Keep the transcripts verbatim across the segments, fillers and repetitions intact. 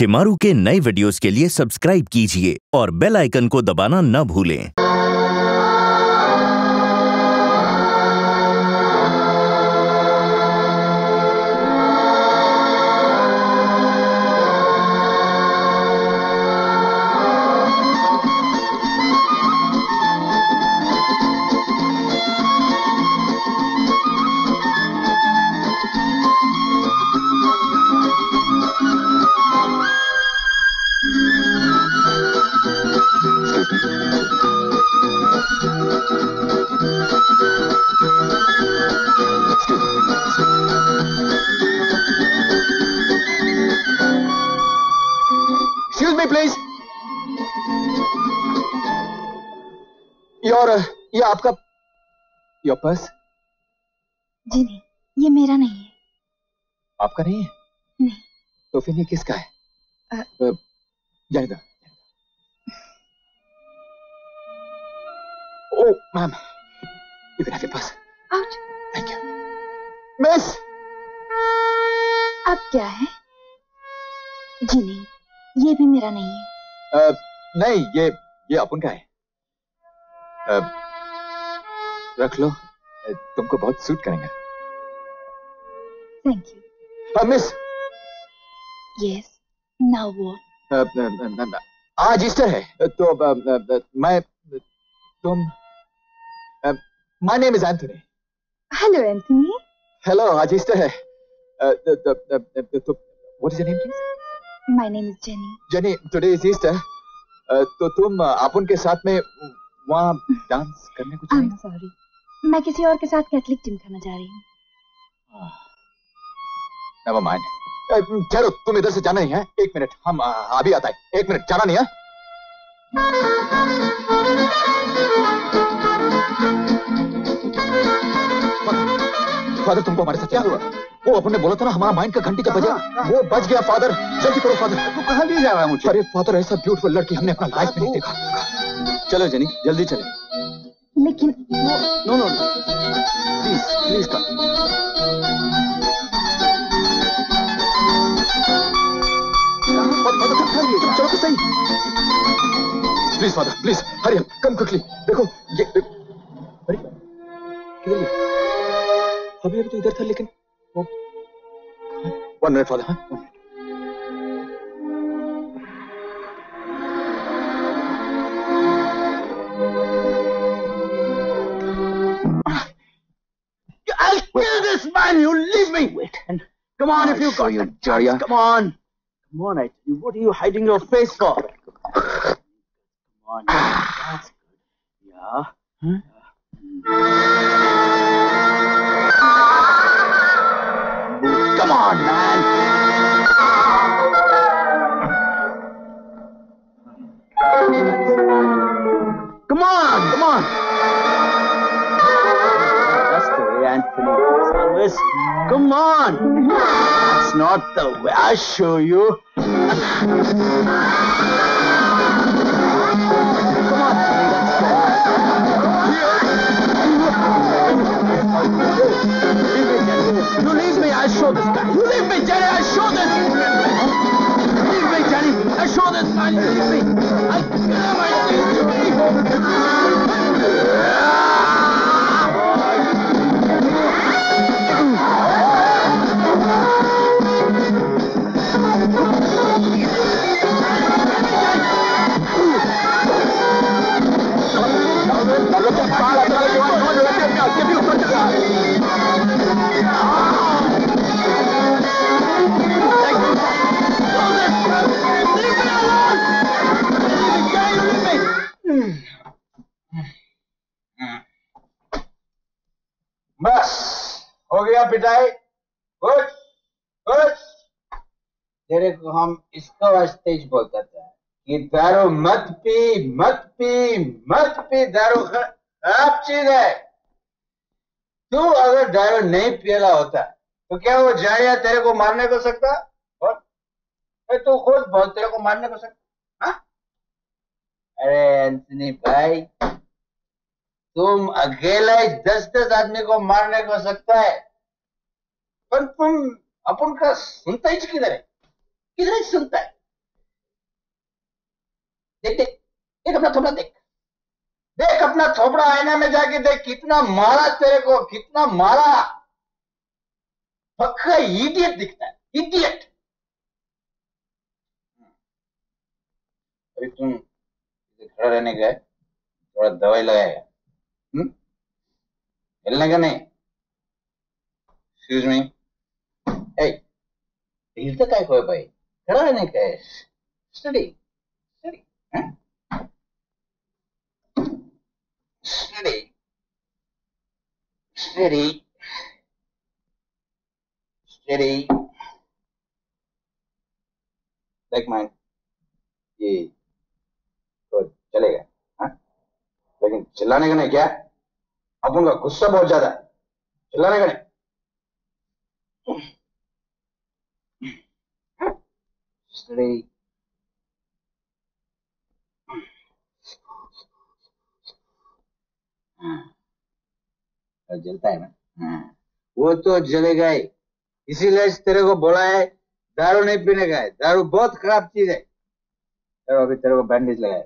शिमारू के नए वीडियोस के लिए सब्सक्राइब कीजिए और बेल आइकन को दबाना न भूलें। Excuse me, please. Your, uh, ये आपका, your purse? जी नहीं, ये मेरा नहीं है। आपका नहीं है? नहीं। तो फिर ये किसका है? uh, uh, जाने दो। Oh, ma'am, you can have your purse. Ouch. Thank you. Miss. अब क्या है? जी नहीं, ये भी मेरा नहीं है। uh, नहीं, ये ये अपन का है। uh, रख लो, तुमको बहुत सूट करेंगे। Thank you. uh, miss. Yes, now what? uh, uh, uh, uh, आज ईस्टर है, तो uh, uh, uh, मैं तुम my name is Anthony. Hello Anthony. Hello, आज ईस्टर है। uh, uh, uh, uh, uh, तो what is your name please? My name is Jenny. Jenny, today is Easter, तो तुम अपन के साथ में वहाँ डांस करने को आई एम सॉरी, मैं किसी और के साथ कैथलिक जिम खाना जा रही हूँ। Never mind. ठहरो, तुम इधर से जाना नहीं है। एक मिनट, हम अभी आता है। एक मिनट, जाना नहीं है। फादर, तुमको हमारे साथ क्या हुआ? वो अपन ने बोला था ना, हमारा माइंड का घंटी जब बजा, वो बच गया। फादर, जल्दी करो फादर। तू कहाँ ले जा रहा है मुझे? अरे फादर, ऐसा ब्यूटीफुल लड़की हमने अपना लाइफ में नहीं देखा। चलो जेनी, जल्दी चले। लेकिन वो... no no no, please please come. चलो तो सही। Please father, please hurry up, come quickly. देखो ये, अरे किधर गया? अभी अभी तो इधर था, लेकिन वो वन मिनट फादर। हाँ, one minute. I'll kill this man. You leave me. Wait. And come on, if you got you, the chance. Come on. Come on, I tell you. What are you hiding your face for? Come on. That's good. Yeah. Huh? Come on, man. Come on, come on. That's the way Anthony does always. Come on. That's not the way. I'll show you. Come on, let's go. You leave me, I'll show this guy. You leave me, Jenny, I'll show this. Leave me, Jenny, I'll show this man. You leave me. I'll kill him, I leave you. बस हो गया पिटाई। कुछ कुछ तेरे को हम इसको वास्ते ही बोलते थे कि दारू मत पी, मत पी, मत पी। दारू खराब चीज है। तू अगर दारू नहीं पियला होता तो क्या वो जाया तेरे को मारने को सकता? और तू खुद बोल, तेरे को मारने को सकता? हाँ? अरे एंथनी भाई, तुम अकेला ही दस दस आदमी को मारने को सकता है, पर तुम अपन का सुनता ही किधर है? किधर ही सुनता है? देख देख देख अपना थोपड़ा देख, देख अपना थोपड़ा आईना में जाके देख, कितना मारा तेरे को, कितना मारा। पक्का इडियट दिखता है, इडियट। अभी तुम खड़ा रहने गए, थोड़ा दवाई लगाएगा, हम्म, हिलने का नहीं। एक्सक्यूज मी, ए, हिलता काय को है भाई, खड़ा रहने का है। Study study study study study. देख मैं ये तो चलेगा, हाँ, लेकिन चिल्लाने का नहीं। क्या अपन का गुस्सा बहुत ज्यादा है, चिल्लाने का नहीं। स्टडी जलता है ना, हाँ, वो तो जलेगा ही। इसीलिए तेरे को बोला है दारू नहीं पीने का है, दारू बहुत खराब चीज है। चलो अभी तेरे को बैंडेज लगाएगा।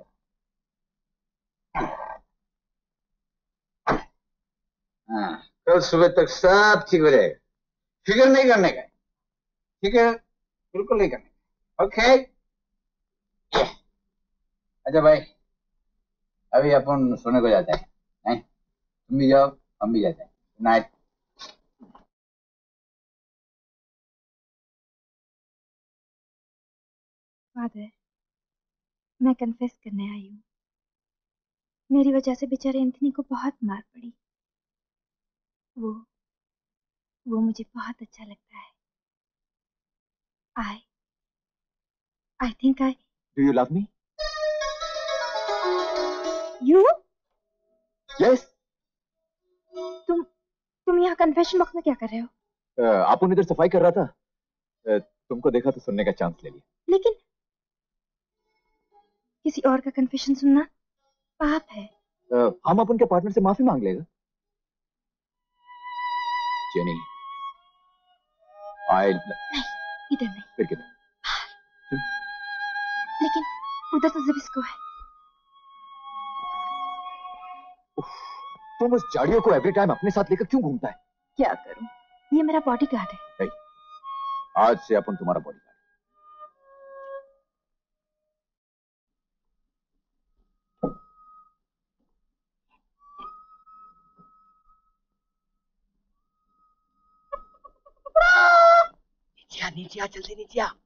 हाँ, कल सुबह तक सब ठीक हो जाएगा, फिक्र नहीं करने का, ठीक है, बिल्कुल नहीं करने का। ओके, अच्छा भाई, अभी अपन सोने को जाते हैं, नहीं तुम भी जाओ, हम भी जाते हैं। नाइट। फादर, मैं कन्फेस करने आई हूँ। मेरी वजह से बेचारे एंथनी को बहुत मार पड़ी। वो वो मुझे बहुत अच्छा लगता है। I I think I do you love me? You yes. तुम तुम यहाँ कन्फेशन बॉक्स में क्या कर रहे हो? uh, अपन इधर सफाई कर रहा था, uh, तुमको देखा तो सुनने का चांस ले लिया। लेकिन किसी और का कन्फेशन सुनना पाप है। uh, हम अपन के पार्टनर से माफी मांग लेगा। जेनी, आई नहीं, इधर नहीं। फिर किधर? लेकिन उधर तो ज़िबिस्को है। तुम उस झाड़ियों को एवरी टाइम अपने साथ लेकर क्यों घूमता है? क्या करूं, ये मेरा बॉडीगार्ड है। आज से अपन तुम्हारा बॉडीगार्ड। नीचे आ, नीचे आ, जल्दी नीचे आ।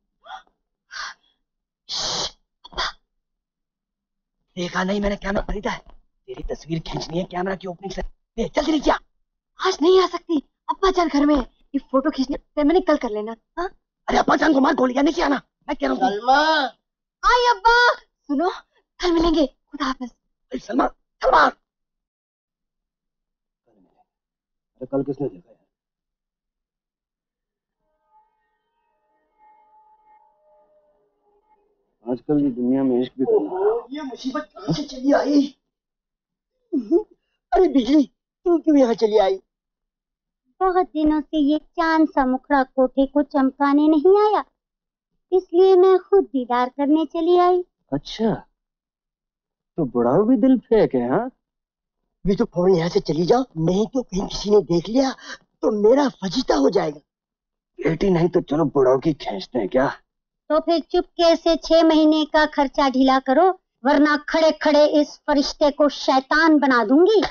देखा नहीं, मैंने कैमरा खरीदा है, तेरी तस्वीर खींचनी है कैमरा की ओपनिंग से। ले जल्दी नीचे आ। आज नहीं आ सकती, अब्बा जान घर में है। ये फोटो खींचने फिर मैंने कल कर लेना। हाँ, अरे अब्बा जान को मार गोलियां, नीचे आना, मैं कह रहा हूँ। सलमा, आई अब्बा। सुनो, कल मिलेंगे, खुदा हाफिज। सलमा, सलमा। अरे कल किसने देखा यार? आजकल की दुनिया में इश्क भी करना। ये मुसीबत कहाँ से चली आई? अरे बिजली, तू क्यों यहाँ चली आई? बहुत दिनों से ये चांद सा मुखड़ा कोठे को चमकाने नहीं आया, इसलिए मैं खुद दीदार करने चली आई। अच्छा, तो बुढ़ाओ भी दिल फेंक है, हाँ? भी तो फौरन यहाँ से चली जाओ, नहीं तो कहीं किसी ने देख लिया तो मेरा फजीता हो जाएगा। बेटी नहीं तो चलो बुढ़ाओ की खींचते हैं क्या? तो फिर चुपके से छह महीने का खर्चा ढीला करो, वरना खड़े खड़े इस फरिश्ते को शैतान बना दूंगी।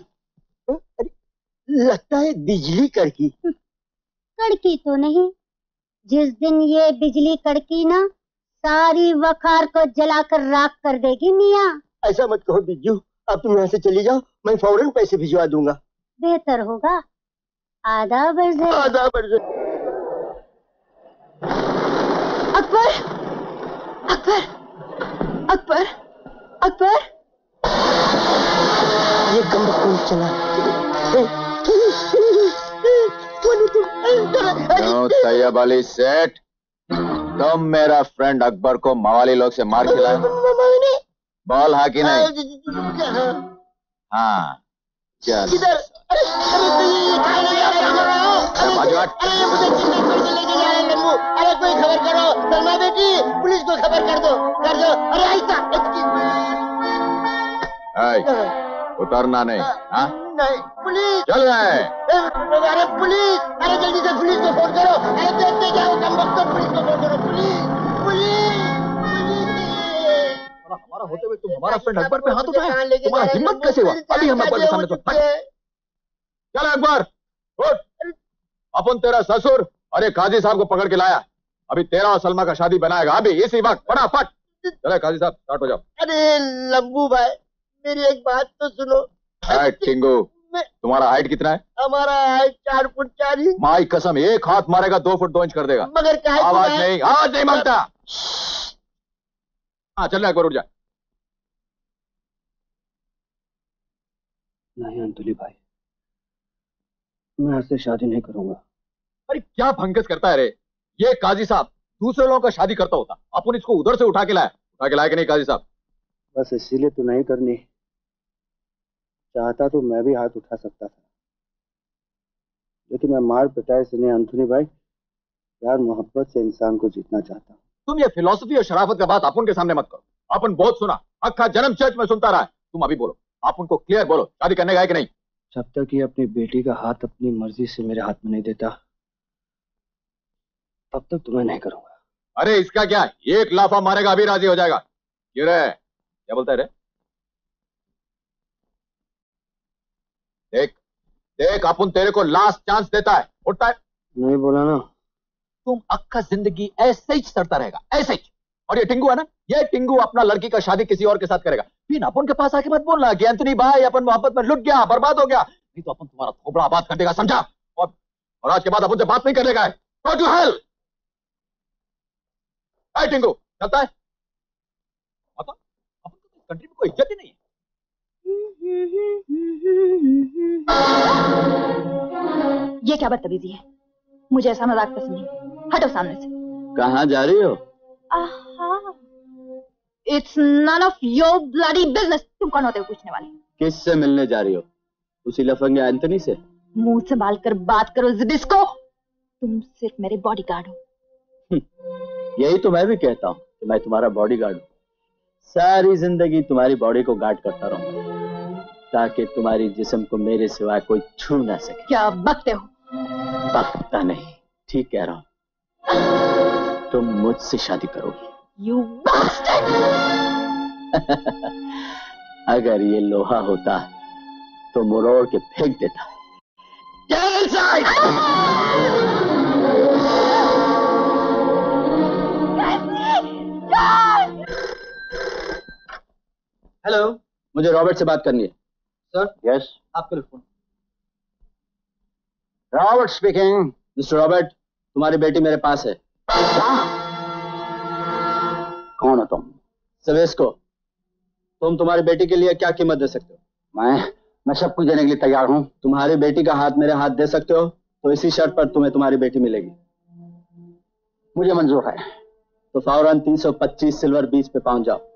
लगता है बिजली कड़की। कड़की तो नहीं, जिस दिन ये बिजली कड़की ना, सारी वखार को जलाकर राख कर देगी मियाँ। ऐसा मत कहो बिज्जू, अब तुम यहाँ से चली जाओ, मैं फौरन पैसे भिजवा दूंगा। बेहतर होगा, आधा बर्जे। आधा बर्जे। अकबर, अकबर, अकबर, अकबर। ये कम कौन चला? नो तैयब अली सेठ, तुम मेरा फ्रेंड अकबर को मवाली लोग से मार खिलाए, बोल हाँ कि नहीं? हाँ, चल। किधर? अरे अरे बाजू हट। अरे ये मुझे किडनैप करके लेके जा रहे हैं लम्बू। अरे कोई खबर करो सलमा बेटी, पुलिस को खबर कर दो कर दो। अरे ऐसा उतरना नहीं। हाँ नहीं पुलिस चल रहे। अरे पुलिस, अरे जल्दी से पुलिस को फोन करो। अरे देखते क्या हो कम वक्त, पुलिस को फोन करो। पुलिस पुलिस हमारा होते हुए तुम हमारा फ्रेंड अकबर पे हाथ उठाए, तुम्हारा हिम्मत कैसे हुआ? अभी हम अकबर के सामने तो चल अकबर उठ। अपन तेरा ससुर अरे काजी साहब को पकड़ के लाया, अभी तेरा और सलमा का शादी बनाएगा अभी इसी वक्त, फटाफट। चले काजी साहब स्टार्ट हो जाओ। अरे लंबू भाई मेरी एक बात तो सुनो। हाइट टिंगू, तुम्हारा हाइट कितना है? हमारा हाइट चार फुट चार इंच। माई कसम, एक हाथ मारेगा दो फुट दो इंच कर देगा। मगर क्या आवाज नहीं, आवाज नहीं मांगता। हाँ चल अकबर उठ जा। नहीं अंतुली भाई, मैं ऐसे शादी नहीं करूंगा। अरे क्या भंकस करता है रे, ये काजी साहब दूसरे लोगों का शादी करता होता, अपन इसको उधर से उठा के लाया। उठा के लाया कि नहीं काजी साहब? बस इसीलिए तो नहीं करनी, चाहता तो मैं भी हाथ उठा सकता था, लेकिन मैं मार पिटाई से नहीं अंथोनी भाई, प्यार मोहब्बत से इंसान को जीतना चाहता हूँ। तुम ये फिलॉसफी और शराफत का बात अपन के सामने मत करो, अपन बहुत सुना, अक्खा जन्म चर्च में सुनता रहा है। तुम अभी बोलो, आप उनको क्लियर बोलो शादी करने का है कि नहीं? जब तक ये अपनी बेटी का हाथ अपनी मर्जी से मेरे हाथ में नहीं देता तब तक तुम्हें नहीं करूंगा। अरे इसका क्या, एक लाफा मारेगा अभी राजी हो जाएगा। क्यों रे, क्या बोलता है रे? देख देख अपन तेरे को लास्ट चांस देता है, उठता है। नहीं बोला ना, तुम अक्का जिंदगी ऐसे ही सड़ता रहेगा, ऐसे ही। और ये टिंगू है ना, ये टिंगू अपना लड़की का शादी किसी और के साथ करेगा, फिर अपन के पास आके मत बोलना कि एंथनी भाई अपन मोहब्बत में लुट गया, बर्बाद हो गया, नहीं तो अपन तुम्हारा थोबड़ा आबाद कर देगा, समझा? और, और आज के बाद अपन से बात नहीं करने का है। Go to hell! ऐ टिंगू चलता है? अपन अपन को कंट्री में कोई इज्जत ही नहीं है। ये क्या बदतमीजी है, मुझे ऐसा मजाक पसंद नहीं, हटो सामने से। कहाँ जा रही हो? It's none of your bloody business. तुम कौन होते हो पूछने वाले? किससे मिलने जा रही हो? उसी लफंगे एंथनी से? मुंह संभाल कर बात करो जिबिस्को, तुम सिर्फ मेरे बॉडीगार्ड हो। यही तो मैं भी कहता हूँ कि मैं तुम्हारा बॉडीगार्ड हूँ। सारी जिंदगी तुम्हारी बॉडी को गार्ड करता रहूंगा ताकि तुम्हारी जिस्म को मेरे सिवा कोई छू ना सके। क्या बकते हो? बकता नहीं, ठीक कह रहा हूँ। तुम मुझसे शादी करोगी। You bastard! अगर ये लोहा होता तो मरोड़ के फेंक देता। Get inside! हेलो, मुझे रॉबर्ट से बात करनी है। सर? यस। आपका phone. Robert speaking. Mister Robert, तुम्हारी बेटी मेरे पास है। कौन हो तुम? सवेस्को। तुम तुम्हारी बेटी के लिए क्या कीमत दे सकते हो? मैं मैं सब कुछ देने के लिए तैयार हूँ। तुम्हारी बेटी का हाथ मेरे हाथ दे सकते हो तो इसी शर्त पर तुम्हें तुम्हारी बेटी मिलेगी। मुझे मंजूर है। तो फौरन तीन सौ पच्चीस सिल्वर बीच पे पहुंच जाओ।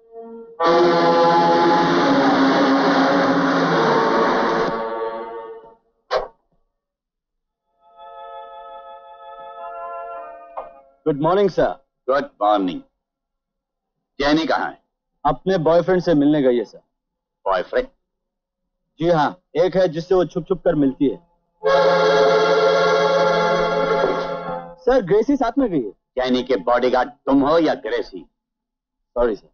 Good morning sir. Good morning. Jenny कहाँ है? अपने बॉयफ्रेंड से मिलने गई है सर। बॉयफ्रेंड? जी हाँ, एक है जिससे वो छुप छुप कर मिलती है। सर ग्रेसी साथ में गई है। जैनी के बॉडीगार्ड तुम हो या ग्रेसी? Sorry sir.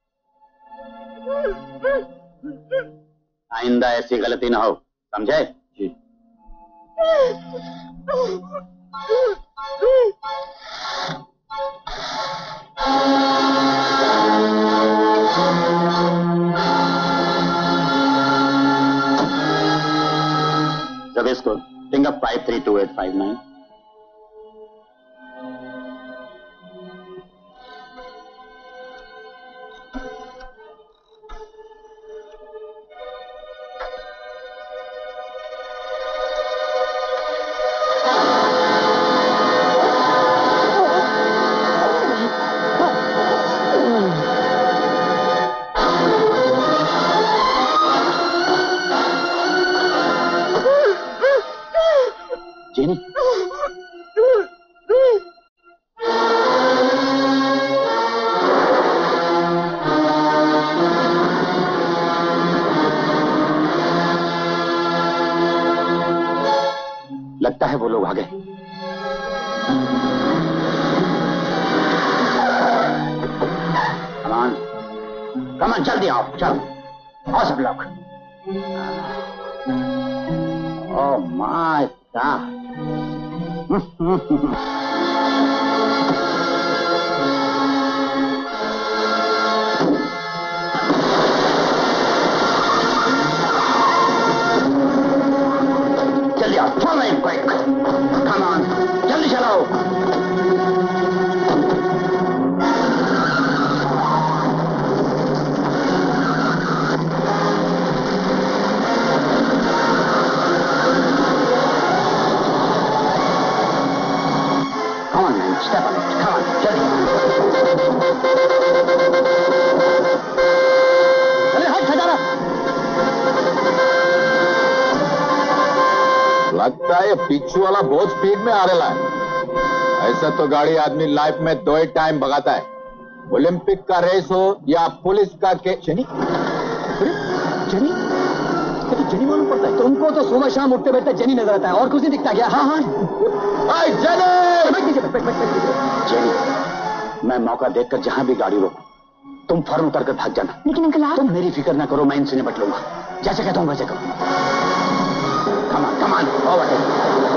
आइंदा ऐसी गलती ना हो, समझे? जी। जब इसको टिंग अप five three two eight five nine. Jenny, लगता है वो लोग आ गए। कमान कमान जल्दी आओ, चलो आओ सब लोग। Oh my god. जल्दी आओ, follow him quick. Come on, जल्दी चलाओ। Come on man, step on it. Come on, जल्दी। चले हट खजाना। लगता है पीछू वाला बहुत स्पीड में आ रहा है। ऐसा तो गाड़ी आदमी लाइफ में दो ही टाइम भगाता है, ओलंपिक का रेस हो या पुलिस का केस। जनी जनी जनी मालूम पड़ता है तुमको? तो सुबह शाम उठते बैठते जनी नजर आता है, और कुछ नहीं दिखता क्या? हाँ हाँ जनी, जेनी, मैं मौका देखकर जहां भी गाड़ी रोकूं तुम फौरन उतर कर भाग जाना। लेकिन अंकल आप? तुम मेरी फिक्र ना करो, मैं इनसे निपट लूंगा। जैसे कहता हूं वैसे करो। Come on, come on, over.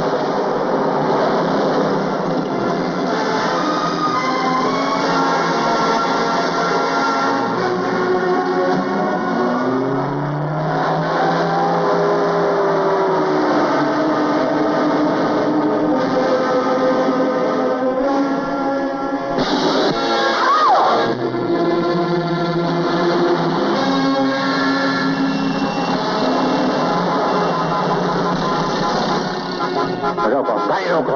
रोको, गाड़ी रोको।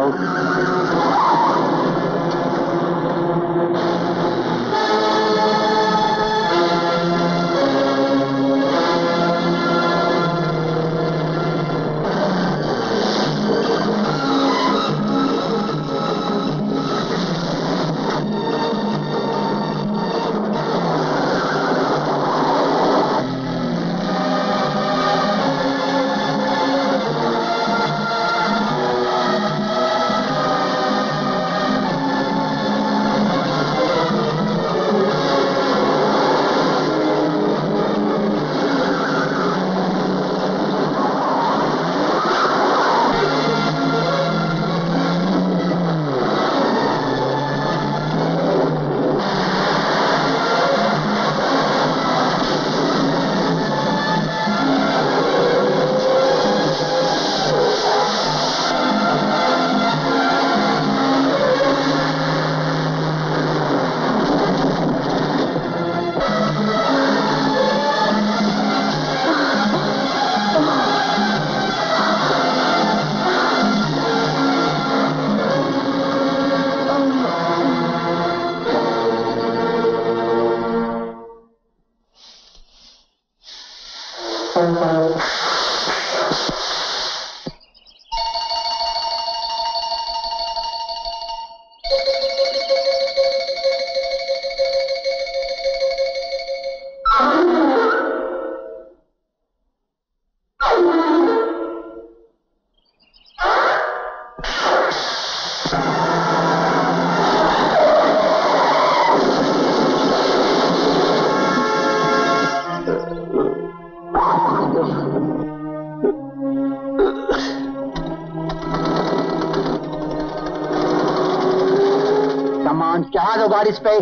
चढ़ा दो गाड़ी इस पे।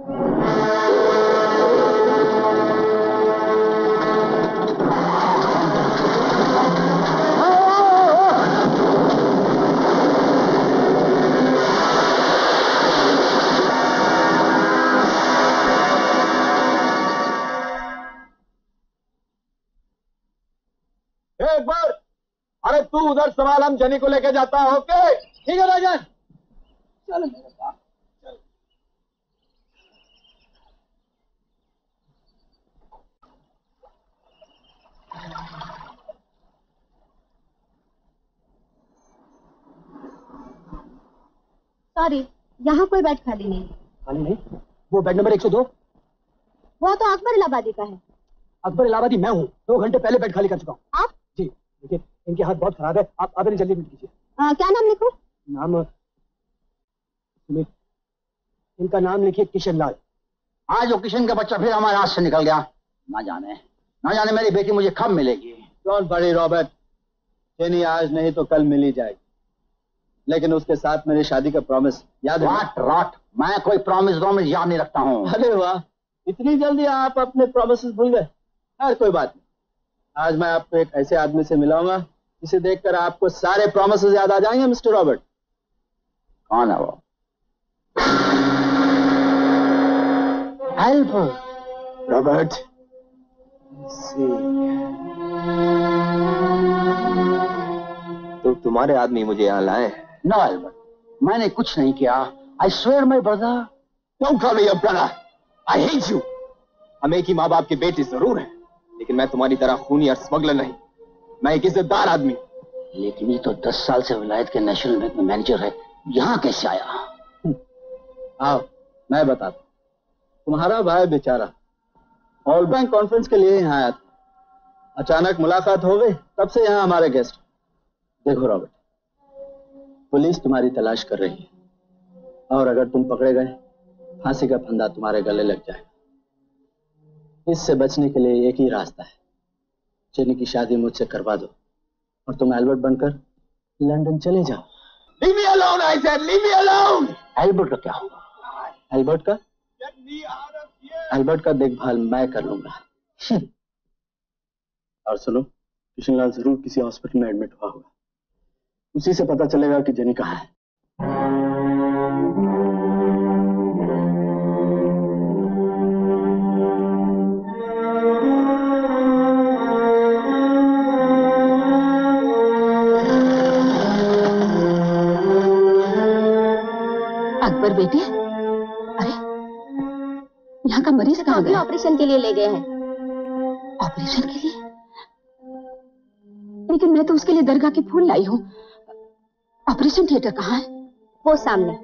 एक बार, अरे तू उधर संभाल, हम जनी को लेके जाता है। ओके ठीक है भाईजान, चलो मेरे पास। सॉरी, यहाँ कोई बेड खाली नहीं। खाली नहीं? वो बेड नंबर एक सौ दो? वो तो अकबर इलाहाबादी का है। अकबर इलाहाबादी मैं हूँ, दो घंटे पहले बेड खाली कर चुका हूँ। आप? जी देखिए, इनके हाथ बहुत खराब है, आप आधे जल्दी मिट कीजिए। आ, क्या नाम लिखूं? नाम इनका नाम लिखिए किशन लाल। आज वो किशन का बच्चा फिर हमारे हाथ से निकल गया। ना जाने ना जाने मेरी बेटी मुझे कब मिलेगी। डोंट वरी रॉबर्ट, जेनी आज नहीं तो कल मिल ही जाएगी, लेकिन उसके साथ मेरी शादी का प्रॉमिस याद है? रॉट रॉट, मैं कोई प्रॉमिस प्रॉमिस याद नहीं रखता हूँ। अरे वाह, इतनी जल्दी आप अपने प्रॉमिस भूल गए। यार कोई बात नहीं, आज मैं आपको एक ऐसे आदमी से मिलाऊंगा जिसे देखकर आपको सारे प्रॉमिस याद आ जाएंगे मिस्टर रॉबर्ट। कौन है वो? एल्बर्ट। रॉबर्ट, तो तुम्हारे आदमी मुझे यहाँ लाए? नो एल्बर्ट, मैंने कुछ नहीं किया। I swear my brother. Don't call me your brother, I hate you. हम एक ही माँ बाप के बेटे जरूर हैं, लेकिन मैं तुम्हारी तरह खूनी और स्मगलर नहीं। मैं एक इज्जतदार आदमी। लेकिन ये तो दस साल से विलायत के नेशनल बैंक में मैनेजर है, यहाँ कैसे आया? आओ मैं बताता। तुम्हारा भाई बेचारा ऑल बैंक कॉन्फ्रेंस के लिए यहाँ आया था। अचानक मुलाकात हो गई, तब से यहाँ हमारे गेस्ट। देखो रॉबर्ट, पुलिस तुम्हारी तलाश कर रही है, और अगर तुम पकड़े गए फांसी का फंदा तुम्हारे गले लग जाएगा। इससे बचने के लिए एक ही रास्ता है, जेनी की शादी मुझसे करवा दो और तुम एल्बर्ट बनकर लंदन चले जाओ। Leave me alone, I said, leave me alone. Albert का क्या होगा? एल्बर्ट का एल्बर्ट का देखभाल मैं कर लूंगा। और सुनो, किशनलाल जरूर किसी हॉस्पिटल में एडमिट हुआ होगा, उसी से पता चलेगा कि जेनी कहाँ है। अकबर बेटे, अरे यहाँ का मरीज कहाँ गया? ऑपरेशन के लिए ले गए हैं। ऑपरेशन के लिए? लेकिन मैं तो उसके लिए दरगाह के फूल लाई हूँ। ऑपरेशन थिएटर कहाँ है? वो सामने।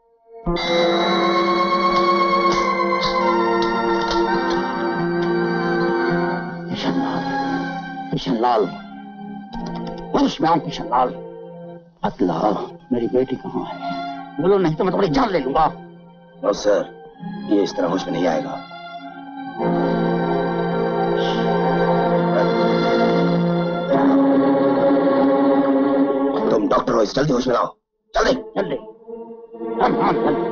किशनलाल, किशनलाल, होश में आओ किशनलाल। बतलाओ मेरी बेटी कहाँ है? बोलो नहीं तो मैं तुम्हारी जान ले लूंगा। नो सर, ये इस तरह होश में नहीं आएगा। तुम डॉक्टर हो, इस जल्दी होश में लाओ, जल्दी जल्दी। हम हम जल्दी।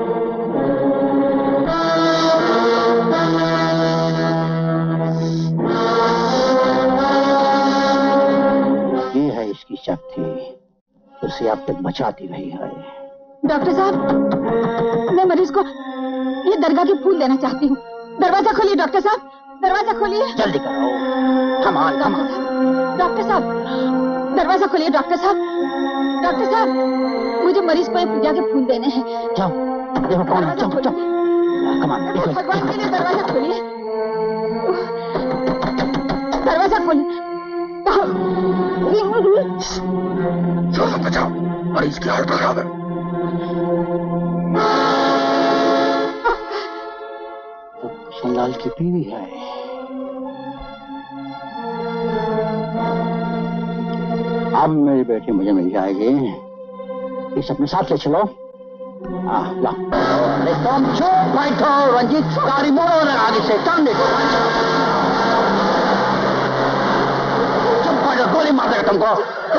ये है इसकी शक्ति, उसे अब तक बचाती रही है। डॉक्टर साहब, मैं मरीज को ये दरगाह के फूल देना चाहती हूँ। दरवाजा खोलिए डॉक्टर साहब, दरवाजा खोलिए। जल्दी करो। Come on, come on. Doctor साहब, दरवाजा खोलिए डॉक्टर साहब। डॉक्टर साहब, मुझे मरीज को पूजा के फूल देने हैं। जाओ, देखो कौन है। चलो चलो, कम ऑन। भगवान के लिए दरवाजा खोलिए, दरवाजा खोलिए। जोर से बचाओ, मरीज की हालत खराब है। किशनलाल की बीवी है। अब मेरी बेटी मुझे मिल जाएगी। इस अपने साथ ले चलो। हाँ, ला। अरे तुम चुप बैठो रंजीत, गाड़ी मोड़ो ना आगे से, टर्न देखो। चुप बैठो, गोली मार देगा तुमको।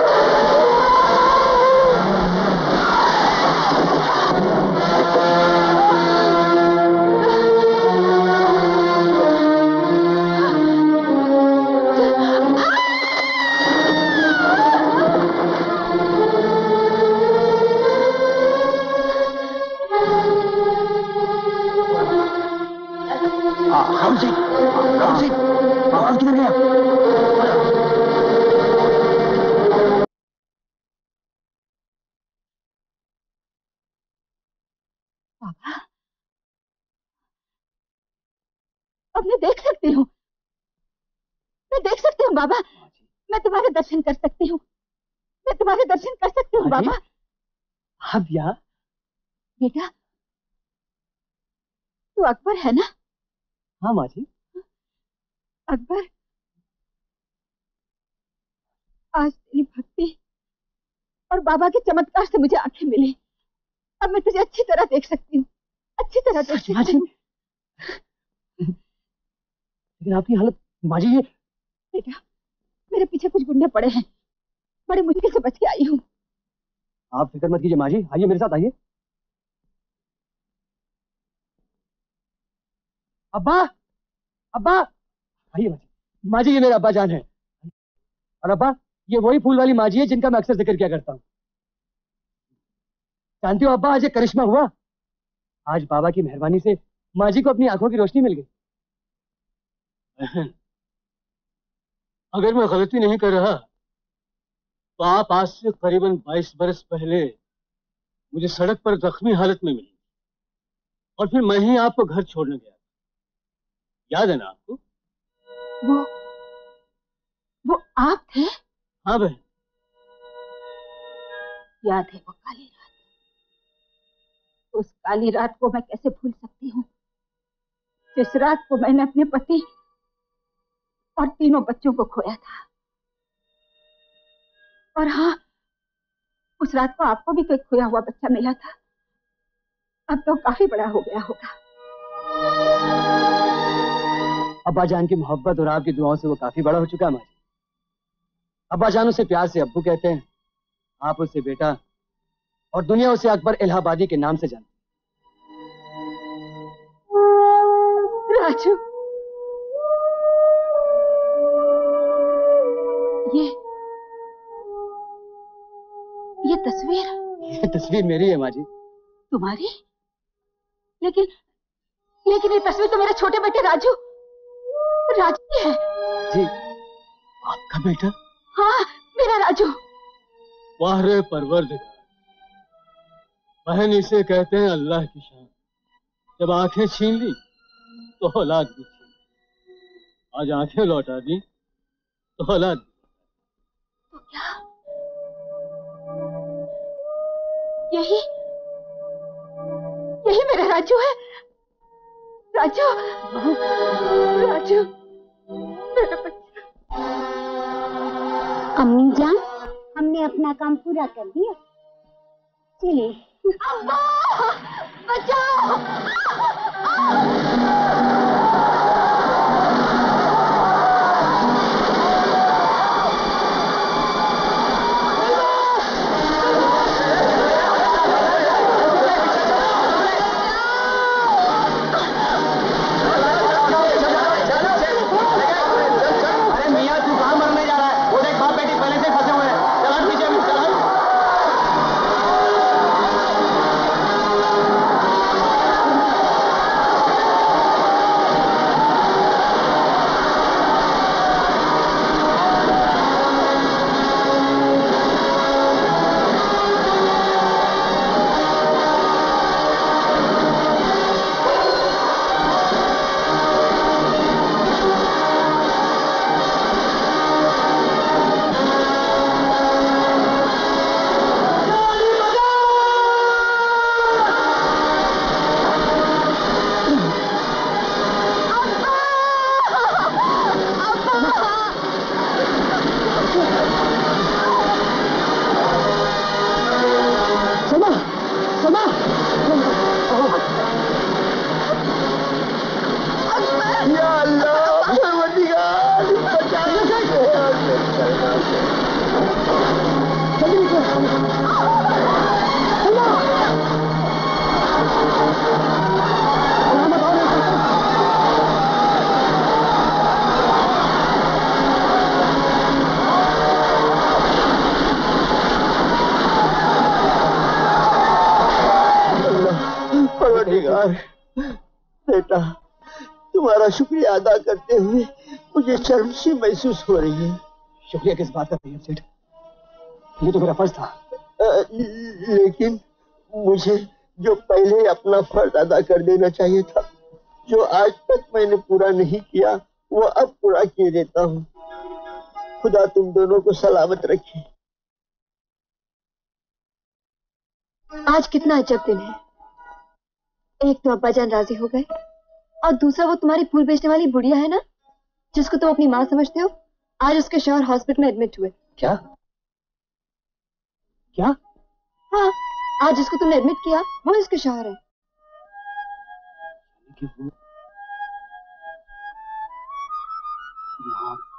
अब मैं देख सकती हूँ, मैं देख सकती हूँ बाबा, मैं तुम्हारे दर्शन कर सकती हूँ, मैं तुम्हारे दर्शन कर सकती हूँ बाबा। अब यार बेटा, तू अकबर है ना? हाँ माँ जी। अकबर, आज तेरी भक्ति और बाबा के चमत्कार से मुझे आंखें मिली। अब मैं तुझे अच्छी तरह देख सकती हूँ, अच्छी तरह देख सकती हूँ। लेकिन आपकी हालत माँ जी, ये बेटा मेरे पीछे कुछ गुंडे पड़े हैं, बड़ी मुश्किल से बच के आई हूँ। आप फिक्र मत कीजिए माँ जी, आइए मेरे साथ आइए। अब्बा, अब्बा, आइए माँ जी। माँ जी ये मेरे अब्बा जान है। और अब्बा ये वही फूल वाली माँ जी है जिनका मैं अक्सर जिक्र किया करता हूँ। जानती हो अब्बा, आज एक करिश्मा हुआ। आज बाबा की मेहरबानी से माँ जी को अपनी आंखों की रोशनी मिल गई। अगर मैं गलती नहीं कर रहा तो आप आज से करीबन बाईस बरस पहले मुझे सड़क पर जख्मी हालत में मिली और फिर मैं ही आपको घर छोड़ने गया। याद है ना आपको? वो वो आप थे? हाँ बहन, याद है वो काली रात। उस काली रात को मैं कैसे भूल सकती हूँ, जिस रात को मैंने अपने पति और तीनों बच्चों को खोया था। और हाँ, उस रात को आपको भी कोई खोया हुआ बच्चा मिला था। अब तो काफी बड़ा हो गया होगा। अब्बा जान की मोहब्बत और आपकी दुआओं से वो काफी बड़ा हो चुका है माँ जी। अब्बा जान उसे प्यार से अब्बू कहते हैं, आप उसे बेटा और दुनिया उसे अकबर इलाहाबादी के नाम से जानती। राजू, ये ये तस्वीर ये तस्वीर मेरी है माँ जी। तुम्हारी? लेकिन लेकिन ये तस्वीर तो मेरे छोटे बेटे राजू राजू की है। जी आपका बेटा? हाँ मेरा राजू। वाह रे परवरदिगार, बहन इसे कहते हैं अल्लाह की शान। जब आंखें छीन ली तो औलाद भी छीन, आज आंखें लौटा दी तो औलाद भी। तो क्या यही यही मेरा राजू है? राजू, राजू मेरा बच्चा। अम्मी जान, हमने अपना काम पूरा कर दिया, चलिए। अम्मा, बचाओ! बेटा, तुम्हारा शुक्रिया अदा करते हुए मुझे शर्म सी महसूस हो रही है। शुक्रिया किस बात का तैयब सेठ, ये तो मेरा फर्ज था। आ, लेकिन मुझे जो पहले अपना फर्ज अदा कर देना चाहिए था, जो आज तक मैंने पूरा नहीं किया, वो अब पूरा किए देता हूँ। खुदा तुम दोनों को सलामत रखे। आज कितना अजब दिन है। एक तो अब्बा जान राजी हो गए और दूसरा वो तुम्हारी फूल बेचने वाली बुढ़िया है ना, जिसको तुम अपनी माँ समझते हो, आज उसके शौहर हॉस्पिटल में एडमिट हुए। क्या? क्या? हाँ, आज जिसको तुमने एडमिट किया वो इसके शौहर है। कि वो माँ